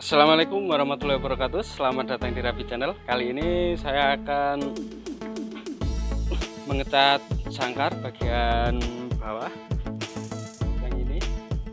Assalamualaikum warahmatullahi wabarakatuh. Selamat datang di Rapi Channel. Kali ini saya akan mengecat sangkar bagian bawah yang ini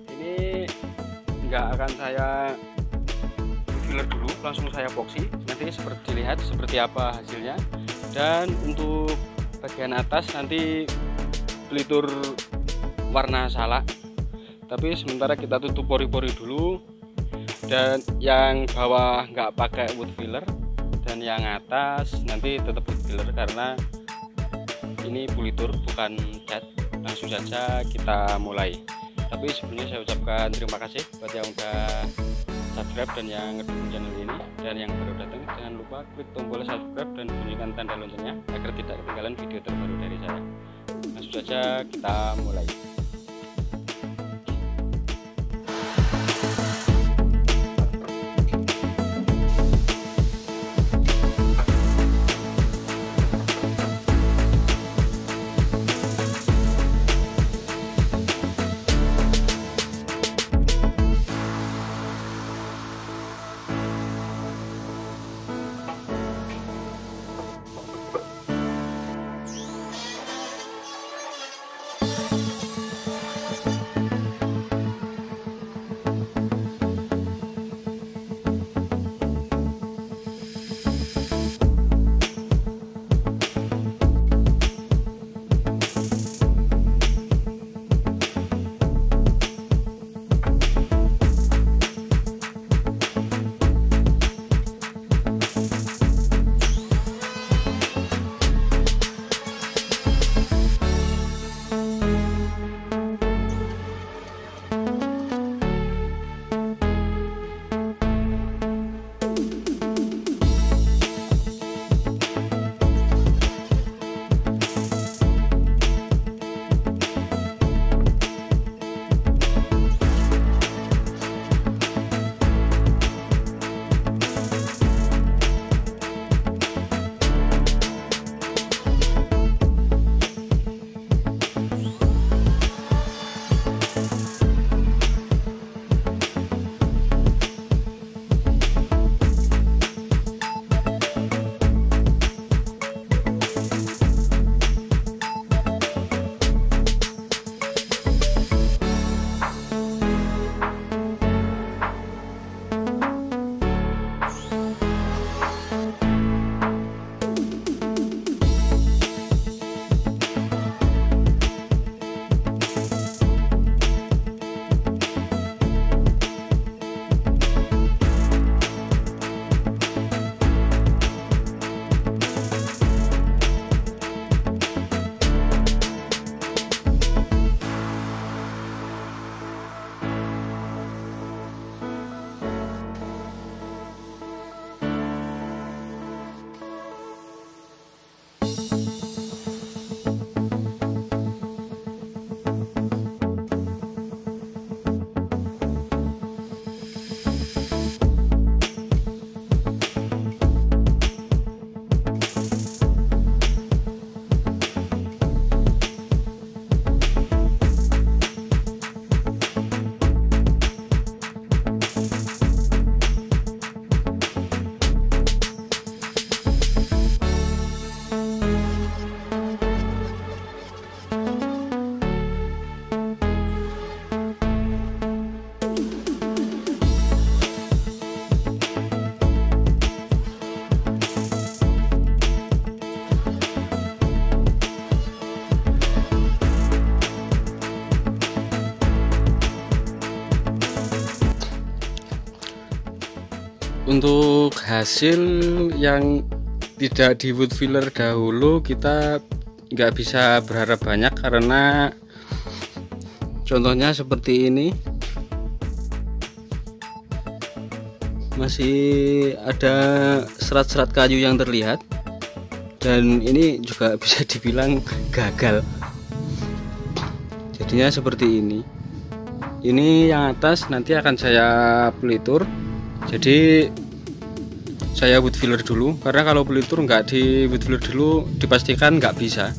nggak akan saya filler dulu, langsung saya epoxy. Nanti dilihat seperti apa hasilnya. Dan untuk bagian atas nanti pelitur warna salak, tapi sementara kita tutup pori-pori dulu. Dan yang bawah nggak pakai wood filler, dan yang atas nanti tetap wood filler karena ini pulitur bukan cat. Langsung saja kita mulai. Tapi sebelumnya saya ucapkan terima kasih buat yang udah subscribe dan yang ngedukung channel ini. Dan yang baru datang jangan lupa klik tombol subscribe dan bunyikan tanda loncengnya agar tidak ketinggalan video terbaru dari saya. Langsung saja kita mulai. Untuk hasil yang tidak di wood filler dahulu kita nggak bisa berharap banyak, karena contohnya seperti ini masih ada serat-serat kayu yang terlihat, dan ini juga bisa dibilang gagal. Jadinya seperti ini. Ini yang atas nanti akan saya pelitur. Jadi saya wood filler dulu, karena kalau pelitur nggak di wood filler dulu dipastikan nggak bisa.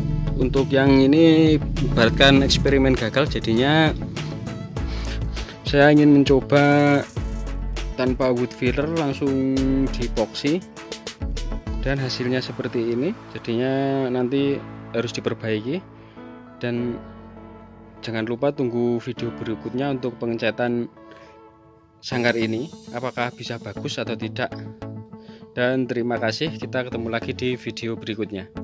Untuk yang ini ibaratkan eksperimen gagal, jadinya Saya ingin mencoba tanpa wood filler, langsung di epoxy, dan hasilnya seperti ini. Jadinya nanti harus diperbaiki, dan jangan lupa tunggu video berikutnya untuk pengecatan sanggar ini, apakah bisa bagus atau tidak. Dan terima kasih, kita ketemu lagi di video berikutnya.